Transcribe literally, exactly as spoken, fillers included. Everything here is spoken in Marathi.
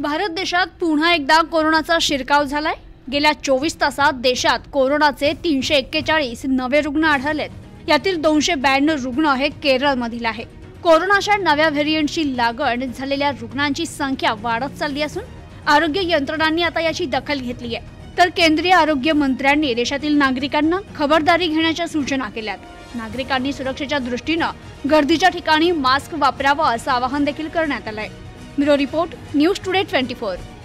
भारत देशात पुन्हा एकदा कोरोनाचा शिरकाव झालाय। गेल्या चोवीस तासात देशात कोरोनाचे तीनशे एक्केचाळीस नवे रुग्ण आढळलेत। यातील दोनशे ब्याण्णव रुग्ण हे केरळमधील आहे। कोरोनाच्या नव्या व्हेरिएंटची लागण झालेल्या रुग्णांची संख्या वाढत चालली असून आरोग्य यंत्रणांनी आता याची दखल घेतली आहे। तर केंद्रीय आरोग्य मंत्र्यांनी देशातील नागरिकांना खबरदारी घेण्याच्या सूचना केल्यात। नागरिकांनी सुरक्षेच्या दृष्टीने गर्दीच्या ठिकाणी मास्क वापरावा असं आवाहन देखील करण्यात आलंय। Bureau report, news today twenty four.